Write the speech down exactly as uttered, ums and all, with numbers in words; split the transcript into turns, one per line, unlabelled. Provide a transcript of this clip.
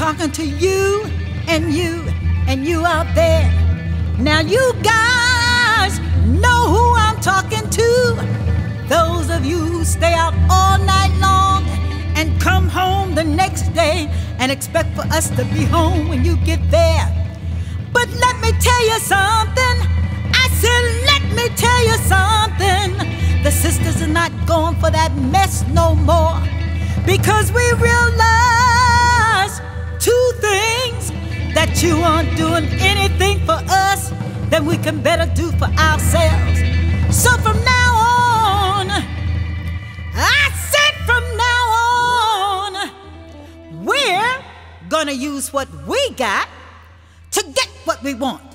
talking to you and you and you out there. Now you guys know who I'm talking to. Those of you who stay out all night long and come home the next day and expect for us to be home when you get there. But let me tell you something. I said, let me tell you something. The sisters are not going for that mess no more, because we realize two things: that you aren't doing anything for us that we can better do for ourselves. So from now on, I said from now on, we're gonna use what we got to get what we want.